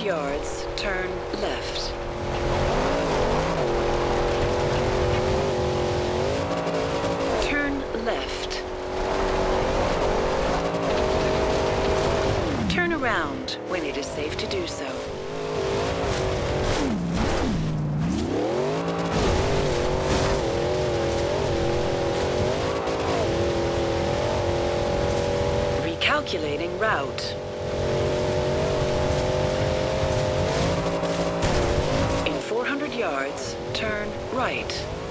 yards, turn left. Turn left. Turn around when it is safe to do so. Recalculating route. In 400 yards, turn right.